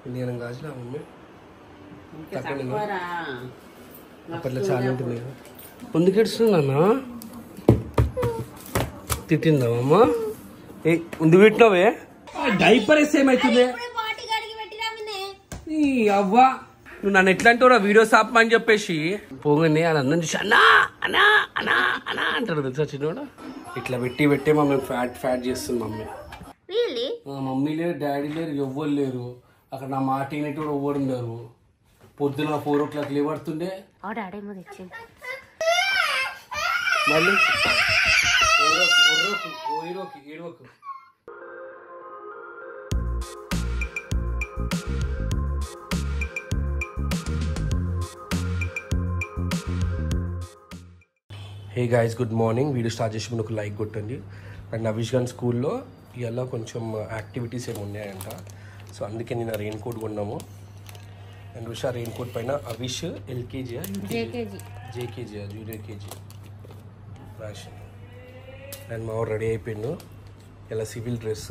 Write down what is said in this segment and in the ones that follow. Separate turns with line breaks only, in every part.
నేను గాజులా మమ్మీ అప్పట్లో చాలా ఉంటుంది. ఎందుకు ఏడుస్తున్నా? తిట్టిందా అమ్మ? ఏ ముందు పెట్టినావే డైపర్ వేస్తే ఏమవుతుంది? అవ్వా నువ్వు నన్ను ఎట్లా అంటావురా వీడియోస్ ఆపమని చెప్పేసి పోగానే అని అందరం చూసి అన్నా అన్నా అన్నా అన్నా అంటారు తెలుసా చిన్నోడు. ఇట్లా పెట్టి పెట్టే మమ్మీ ఫ్యాట్ చేస్తుంది మమ్మీ. మమ్మీ లేరు, డాడీ లేరు, ఎవ్వరు లేరు. అక్కడ నా మాట అయినట్టు కూడా ఎవ్వరు ఉన్నారు. పొద్దున 4 o'clock లేవడుతుండే మళ్ళీ ఏడవకు. Hey guys, good morning. Video start చేసి ముందు ఒక లైక్ కొట్టండి. అండ్ నవీష్ గాన్ స్కూల్లో ఇలా కొంచెం యాక్టివిటీస్ ఏమి ఉన్నాయంట. సో అందుకే నేను రెయిన్ కోట్ కొన్నాము. అండ్ ఉషా రెయిన్ కోట్ పైన అవిష్ ఎల్కేజీ జేకేజీ జూనియర్ కేజీ రాషన్. అండ్ మా రెడీ అయిపోయిండు. ఇలా సివిల్ డ్రెస్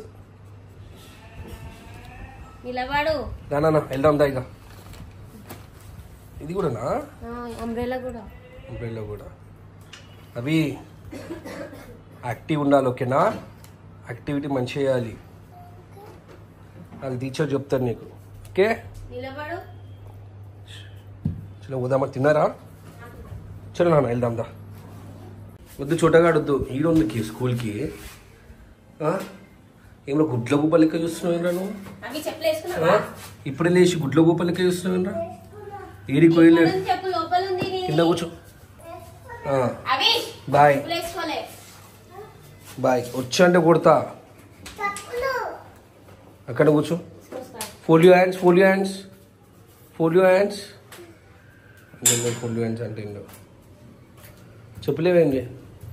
నా వెళ్దాం దా. ఇక ఇది కూడానా? అంబ్రెల్లా కూడా. అవి యాక్టివ్ ఉండాలి, ఓకేనా? యాక్టివిటీ మంచి చేయాలి. అది టీచర్ చెప్తాను నీకు, ఓకే? చలో పోదామా? తిన్నారా? చలో నాన్న వెళ్దాం దా. వద్దు చోటగాడొద్దు. ఈడొందుకి స్కూల్కి ఏమో గుడ్ల గుప్ప లెక్క చూస్తున్నావు నువ్వు. ఇప్పుడే లేచి గుడ్ల గుప్ప లెక్క చూస్తున్నావు. ఏడికి పోయలేదు. కింద కూర్చో. బాయ్ వచ్చా అంటే కొడతా. అక్కడ కూర్చో. ఫోల్డ్ యువర్ హ్యాండ్స్ అంటే చెప్పలేవేంటి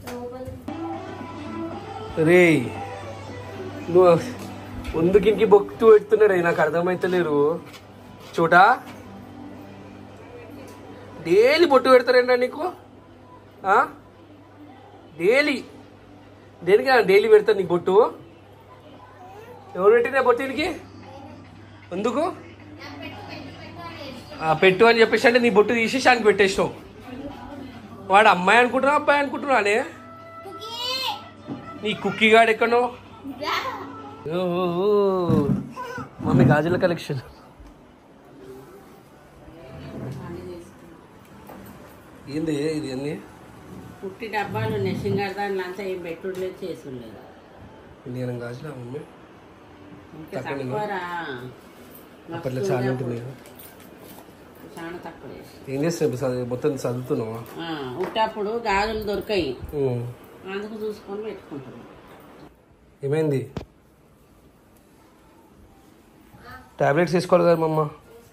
రే? నువ్వు ముందుకి బొక్తూ పెడుతున్నారే, నాకు అర్థమైతలేరు. చోటా డైలీ బొట్టు పెడతారేంటా నీకు? దేనికి డైలీ పెడతారు నీకు బొట్టు? ఎవరు పెట్టినా బొట్టు దీనికి? ఎందుకు పెట్టు అని చెప్పేసి అంటే నీ బొట్టు తీసేసి ఆయనకి పెట్టేసినావు. వాడు అమ్మాయి అనుకుంటున్నా అబ్బాయి అనుకుంటున్నానే? నీ కుక్కీగాడు ఎక్కడో. మమ్మీ గాజుల కలెక్షన్. ఏంది ఇది? అన్ని
పుట్టి డబ్బాలు ఉన్నాయి. సింగర్ దాంట్లో అంతా ఏం పెట్టులేదు, చేసులేదు.
నేను గాజులా మమ్మీ అప్పట్లో చాలా ఉంటుంది.
చాలా తక్కువ.
ఏం చేస్తున్నావు? మొత్తం చదువుతున్నావా?
ఉట్టప్పుడు గాజులు దొరికాయి, అందుకు చూసుకొని పెట్టుకుంటున్నాం.
ఏమైంది? టాబ్లెట్స్ వేసుకోవాలి కదా మమ్మ.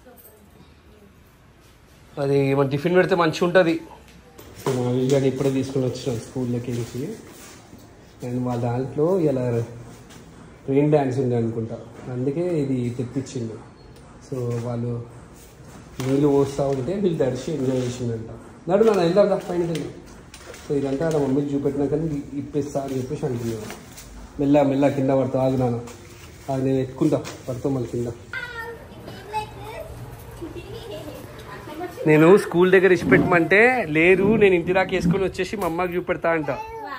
అది మన టిఫిన్ పెడితే మంచిగా ఉంటుంది. సో మా వీళ్ళని ఇప్పుడే తీసుకొని వచ్చినాం స్కూల్లోకి వెళ్ళి. అండ్ వాళ్ళ దాంట్లో ఇలా రెయిన్ డ్యాన్స్ ఉంది అనుకుంటా, అందుకే ఇది తెప్పించిండు. సో వాళ్ళు నీళ్ళు పోస్తూ ఉంటే వీళ్ళు తడిచి ఎంజాయ్ చేసిందంట. నడు నాన్న వెళ్దాం పైన వెళ్ళి. సో ఇదంతా అలా మమ్మీకి చూపెట్టినా కానీ ఇప్పేస్తా అని చెప్పేసి అంటున్నాను. మెల్ల కింద పడతావు. ఆగు నాన్న, అది నేను ఎత్తుకుంటా, పడతావు మళ్ళీ కింద. నేను స్కూల్ దగ్గర ఇచ్చిపెట్టమంటే లేదు, నేను ఇంటి దాకా వేసుకొని వచ్చేసి మా అమ్మకి చూపెడతా అంట.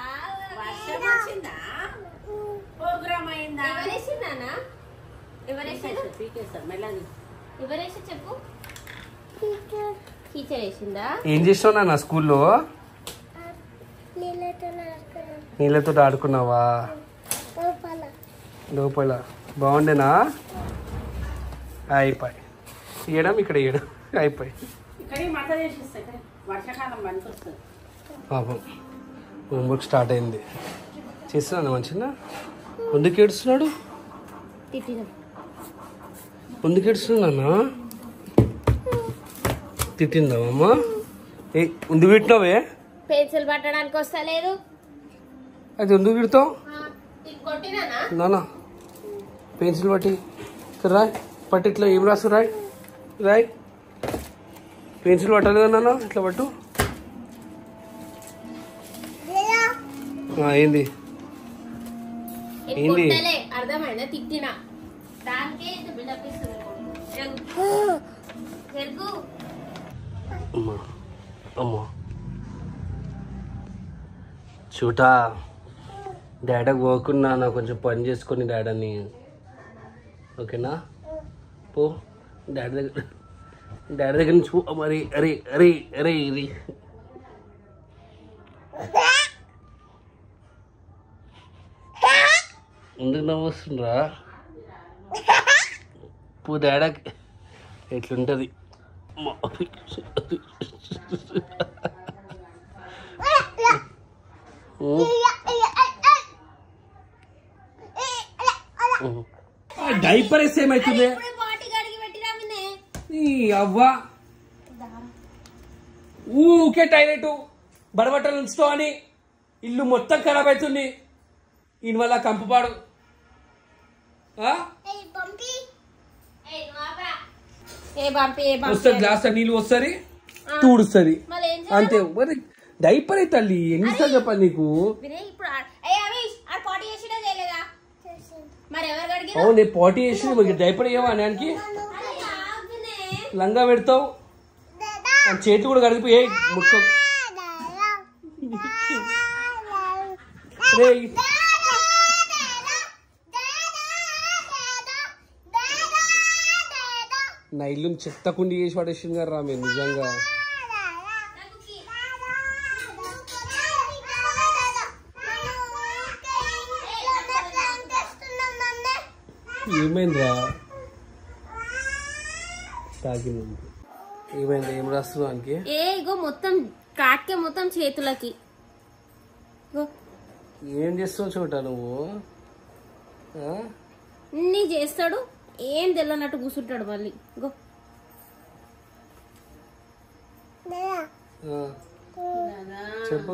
ఏం చేస్తావు నా స్కూల్లో? నీళ్ళతో ఆడుకున్నావా? లోపల బాగుండేనా? అయిపోయి ఇయడం ఇక్కడ ఇయడం అయిపోయి. పాపం హోంవర్క్ స్టార్ట్ అయింది. చేస్తున్నాను మంచిగా. ఎందుకు ఏడుస్తున్నాడు? ఎందుకు ఏడుస్తున్నా? తిట్టిందా అమ్మ? ఏ ఎందుకు తిట్టినావే?
పెన్సిల్ పట్టడానికి వస్తలేదు.
అది ఎందుకు తిడతావు నాన్న? పెన్సిల్ పట్టి రాయ్, పట్టి ఇట్లా ఏం రాసు రాయ్. పెన్సిల్ పట్టాలి కదా నాన్న, ఇట్లా పట్టు. ఏంది
అర్థమైనా? తిట్టినా దానికే బిల్డప్ ఇస్తుంది.
అమ్మా అమ్మా చూటా డాడీకి పోకున్నా నా కొంచెం పని చేసుకొని డాడీని ఓకేనా పో డాడీ దగ్గర నుంచి పో మరి అరే అరే అరే ఇది ఎందుకు నవ్వొస్తుండ్రా పో డాడీకి ఎట్లుంటుంది డైపర్ వేస్తే ఏమవుతుంది అవ్వా ఊకే టాయిలెట్ బడబట్టలు ఉంచుతో అని ఇల్లు మొత్తం ఖరాబ్ అవుతుంది దీని వల్ల కంపుపాడు వస్తుంది గ్లాస్ నీళ్ళు వస్తుంది తూడుస్తుంది అంతే మరి డైపర్ అయితే తల్లి ఎన్నిసార్లు చెప్పాలి నీకు అవును నేను పాటీ చేసి మరి డైపర్ వేయవా అనానికి లంగా పెడతావు చేతి కూడా కడిగిపోయి ముక్క నా ఇల్లు చెత్త కుండి చేసి పడేసింది గారు రా మీరు నిజంగా ఏమైందిరా తాకింది ఏమైంది ఏం రాస్తున్నావు దానికి
ఇగో మొత్తం కాట్కే మొత్తం చేతులకి
ఏం చేస్తావు చూడ నువ్వు
నీ చేస్తాడు ఏం తెల్లనట్టు కూర్చుంటాడు మళ్ళీ గో
చెప్పు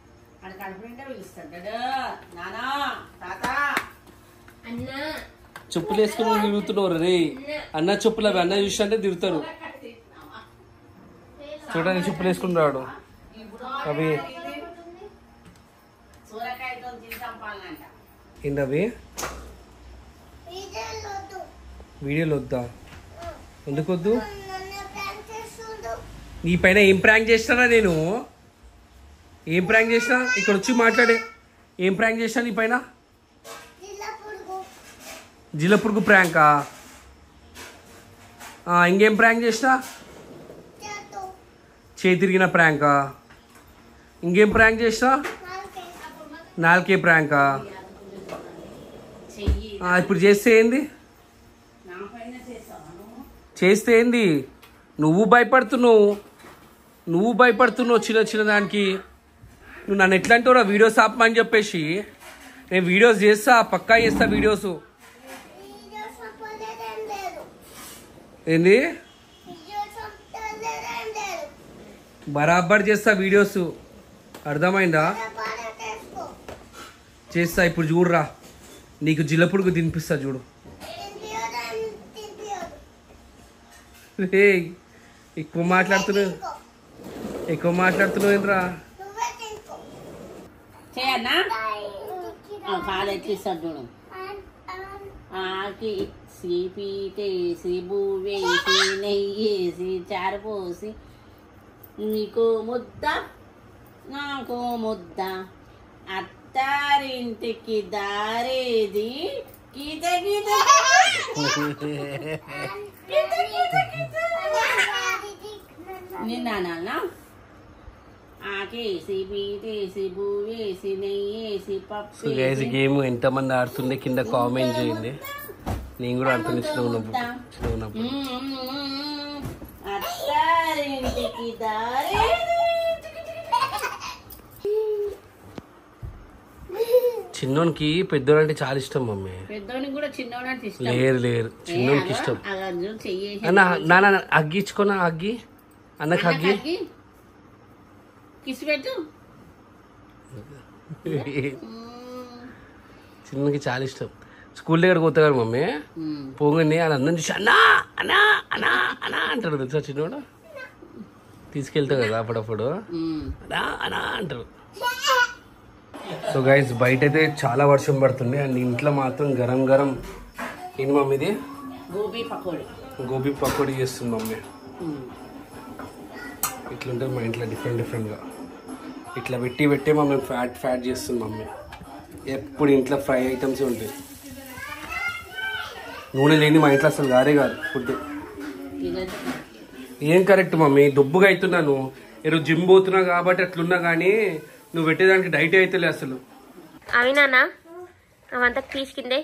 చెప్పులు వేసుకుని తిరుగుతున్నారు రే అన్న చెప్పులు అవి అన్న చూసినట్టే తిరుగుతారు చూడండి చెప్పులు వేసుకుని రాడు అవి ఏంటవి వీడియోలు వద్దా ఎందుకు వద్దు నీ పైన ఏం ప్రాంక్ చేసినా నేను ఏం ప్రాంక్ చేసినా ఇక్కడ వచ్చి మాట్లాడే ఏం ప్రాంక్ చేసినా నీ పైన జిల్లపురుగు ప్రాంకా ఇంకేం ప్రాంక్ చేసినా చేయి తిరిగిన ప్రాంకా ఇంకేం ప్రాంక్ చేసినా నాలుకే ప్రాంకా ఇప్పుడు చేస్తే ఏంది చేస్తే ఏంది నువ్వు భయపడుతున్నావు చిన్న చిన్న దానికి నువ్వు నన్ను ఎట్లా అంటావురా వీడియోస్ ఆపమని చెప్పేసి నేను వీడియోస్ చేస్తా పక్కా చేస్తా వీడియోస్ ఏంది బరాబర్ చేస్తా వీడియోస్ అర్థమైందా చేస్తా ఇప్పుడు చూడరా నీకు జిల్లపుడుకు తినిపిస్తా చూడు ఎక్కువ మాట్లాడుతున్నావు ఏంట్రా
చేయన్నా కాదు ఎట్లిస్తాడు చూడు ఆకి పీటేసి బువ్వేసి నెయ్యేసి చారు పోసి నీకు ముద్ద నాకు ముద్ద అత్తారింటికి దారేది గీత గీత నిన్న ఆకేసి బీటేసి బువ్వేసి నెయ్యేసి పప్పు
గేమ్ ఎంతమంది ఆడుతుండే కింద కామెంట్ చేయండి నేను కూడా ఆడుతున్నా
అత్తారింటికి దారి
చిన్నోనికి పెద్దోడు అంటే చాలా ఇష్టం మమ్మీ
పెద్దోనికి కూడా చిన్నోడు అంటే ఇష్టం
లేరు చిన్నోనికి ఇష్టం అన్న నాన్న అగ్గిచ్చుకున్నా అగ్గి అన్నకి అగ్గి
కిసి పెట్టు
చిన్నకి చాలా ఇష్టం స్కూల్ దగ్గర పోతా కదా మమ్మీ పోగానే అని అందరం చూసి అన్నా అన్నా అన్నా అన్నా అంటాడు తెలుసా చిన్నోడు తీసుకెళ్తావు కదా అప్పుడప్పుడు అనా అనా అంటారు. సో గైస్ బయట అయితే చాలా వర్షం పడుతుంది అండ్ ఇంట్లో మాత్రం గరం గరం ఏంటి మమ్మీ ఇది
గోబీ పకోడీ
గోబీ పకోడీ చేస్తుంది మమ్మీ. ఇట్లుంటుంది మా ఇంట్లో డిఫరెంట్గా. ఇట్లా పెట్టి మమ్మీ ఫ్యాట్ చేస్తుంది మమ్మీ. ఎప్పుడు ఇంట్లో ఫ్రై ఐటమ్స్ ఉంటాయి. నూనె లేని మా ఇంట్లో అసలు కాదు ఫుడ్. ఏం కరెక్ట్ మమ్మీ, దుబ్బుగా అవుతున్నాను. ఈరోజు జిమ్ పోతున్నా కాబట్టి అట్లున్నా, కానీ నువ్వు పెట్టేదానికి డైట్ అవుతలే అసలు.
అవినానా అవంతా తీసుకిందే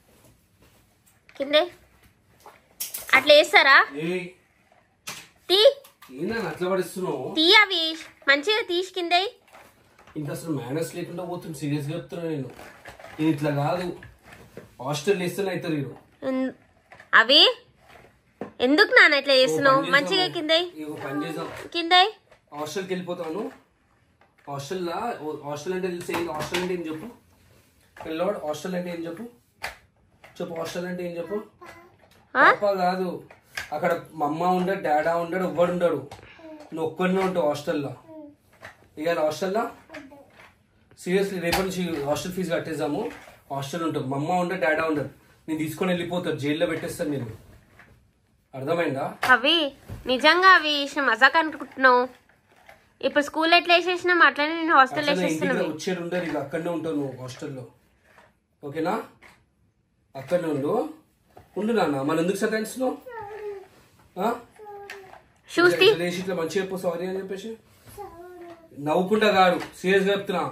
కిందే అట్లా వేస్తారా? తీ
అట్లా పడిస్తున్నావు.
తీ అవి మంచిగా తీసుకిందే.
ఇంకా అసలు మేనర్స్ లేకుండా పోతుంది. సీరియస్గా చెప్తున్నా నేను ఇట్లా కాదు. హాస్టల్ వేస్తేనే అవుతారు మీరు.
అవి ఎందుకు నాన్న ఇట్లా చేస్తున్నావు? మంచిగా కిందే
పని చేద్దాం.
కిందే
హాస్టల్కి వెళ్ళిపోతాను. హాస్టల్ అంటే తెలిసి హాస్టల్ అంటే ఏం చెప్పు పిల్లోడు. హాస్టల్ అంటే ఏం చెప్పు. హాస్టల్ అంటే ఏం చెప్పు. పాప కాదు, అక్కడ మా అమ్మ ఉండడు, డాడా ఉండడు, ఎవ్వడు ఉండడు. నువ్వు ఒక్కడినే ఉంటావు హాస్టల్లో. ఇక హాస్టల్లో సీరియస్లీ రేపటి నుంచి హాస్టల్ ఫీజు కట్టేసాము. హాస్టల్ ఉంటాం. మా అమ్మ ఉండదు, డాడా ఉండదు. నేను తీసుకొని వెళ్ళిపోతాను, జైల్లో పెట్టేస్తాను నేను. అర్థమైందా?
అవి నిజంగా అవి మజాక్ అనుకుంటున్నావు. ఇప్పుడు స్కూల్ ఎట్లా వేసేసినాం అట్లనే నేను హాస్టల్ వేసేస్తున్నాను.
వచ్చేది ఉండరు, ఇక అక్కడనే ఉంటావు నువ్వు హాస్టల్లో. ఓకేనా? అక్కడనే ఉండు నాన్న. మన ఎందుకు సతాయిస్తున్నావు? ఇట్లా మంచిగా చెప్పు సారీ అని చెప్పేసి. నవ్వుకుంటా కాదు, సీరియస్గా చెప్తున్నా.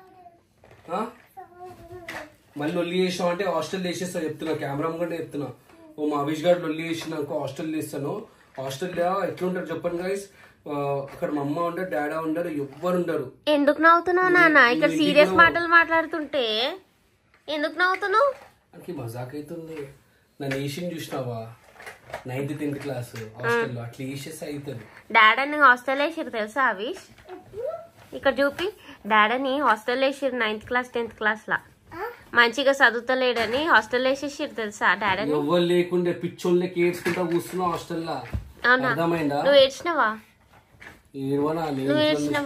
మళ్ళీ లొల్లి చేసావు అంటే హాస్టల్ వేసేస్తా చెప్తున్నా. కెమెరా కూడా చెప్తున్నా. ఓ మా అవిష్ గారు లొల్లి చేసినాక హాస్టల్ వేస్తాను. హాస్టల్లో ఎట్లుంటారు చెప్పండి గైస్. అక్కడ మా అమ్మ ఉండరు, డాడా ఉండరు, ఎవ్వరు ఉండరు.
ఎందుకు నవ్వుతున్నావు నాన్న? ఇక్కడ సీరియస్ మాటలు మాట్లాడుతుంటే ఎందుకు నవ్వుతున్నావు?
నాకు మజాక్ అవుతుంది. నన్ను ఏషియన్ చూసినావా 9th 10th క్లాస్ హాస్టల్లో అట్లా వేసేసి అవుతుంది.
డాడాని హాస్టల్ వేసారు తెలుసా అవిష్? ఇక్కడ చూపి, డాడాని హాస్టల్ వేసారు 9th క్లాస్ 10th క్లాస్ లా. మంచిగా చదువుతలేడని హాస్టల్ వేసేసారు తెలుసా డాడాని.
ఎవ్వరు లేకుండే పిచ్చోళ్ళకి ఏడ్చుకుంటా కూర్చున్నావు హాస్టల్లో. అర్థమైందా?
నువ్వు ఏడ్చినావా? నువ్వు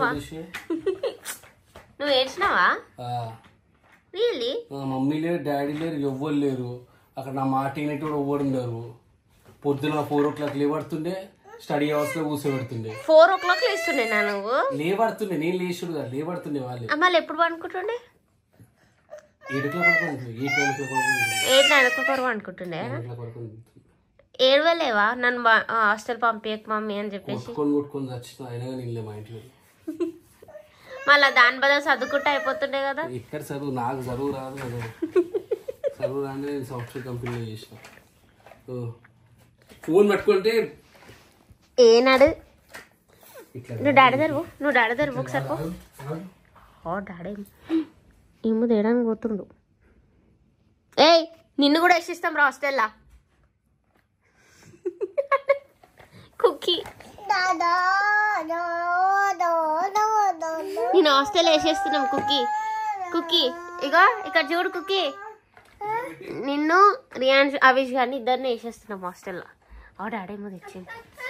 ఏడ్చినావా? రియల్లీ?
మమ్మీ లేరు, డాడీ లేరు, ఎవ్వరు లేరు. అక్కడ నా మాట వినేటోడు ఎవ్వరు ఉండరు. పొద్దున 4 o'clock లేవడుతుండే, స్టడీ అవర్స్ లో కూర్చోబెడుతుండే.
4 o'clock లేస్తుండే నా నువ్వు?
లేవడుతుండే, నేను లేచుడు కదా, లేవడుతుండే వాళ్ళే.
మళ్ళీ ఎప్పుడు పడుకుంటుండే?
8 o'clock పడుకుంటుండే.
8 9 o'clock పడుకుంటుండే. ఏడవలేవా నన్ను హాస్టల్ పంపించక మమ్మీ అని చెప్పేసి?
కొట్టుకొని చచ్చిన అయినా నిన్లే మా ఇంట్లో.
మళ్ళీ దాని బదులు చదువుకుంటే అయిపోతుండే కదా.
ఇక్కడ చదువు నాకు చదువు రాదు కదా. చదువు రాని నేను సాఫ్ట్వేర్ కంపెనీలో చేసిన. ఫోన్ పట్టుకుంటే
ఏనాడు నువ్వు డాడీ దగ్గర ఒకసారి డాడీ ఏమో తేడానికి పోతుండు. ఏయ్ నిన్ను కూడా వేసిస్తాం రా హాస్టల్లా. కుక్కీ నేను హాస్టల్ వేసేస్తున్నాం. కుక్కీ ఇగో ఇక్కడ చూడు కుక్కీ. నిన్ను రియాన్స్ అవిష్ గారిని ఇద్దరిని వేసేస్తున్నాం హాస్టల్లో. డాడీ ఏమో తెచ్చింది.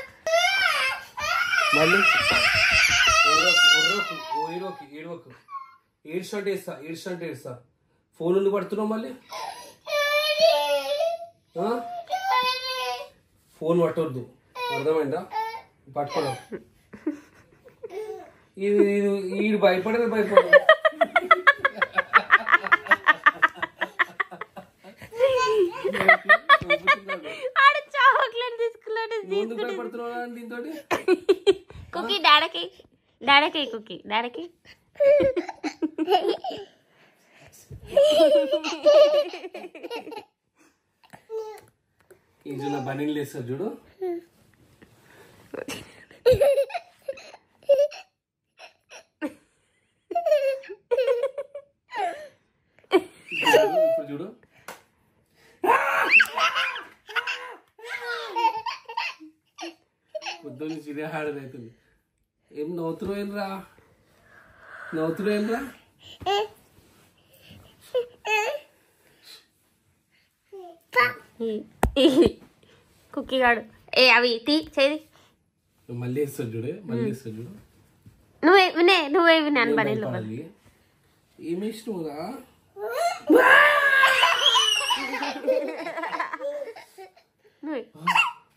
ఏడుస్తా ఫోన్ నుండి పడుతున్నావు. మళ్ళీ ఫోన్ పట్టవద్దు, అర్థమైందా? పట్టుకోవడం ఇది భయపడదు.
కుక్కీ డాడకి కుక్కీ
ఇది నా బనీలు వేస్తారు చూడు. ఇప్పుడు చూడు. పొద్దున్న చిరే హాడదవుతుంది. ఏం నవ్వుతున్నారా?
కుక్కీ గాడు అవి తీ చేది.
మళ్ళీ వేస్తారు చూడు.
నువ్వే వినే అని బనీలు
ఏమేసినవురా?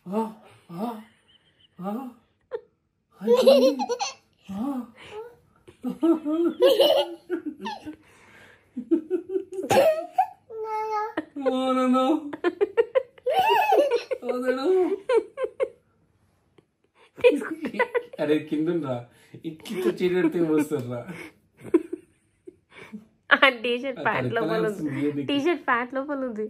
అరే కిందరా ఇట్లా చీరెడితే వస్తుండ్రా.
టీషర్ట్ ప్యాంట్ లోపల ఉంది, టీషర్ట్ ప్యాంట్ లోపల ఉంది.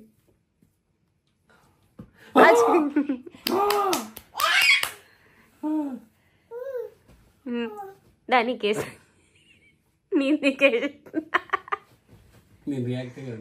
దాని కేసు నేను
రియాక్ట్ అయ్యాను.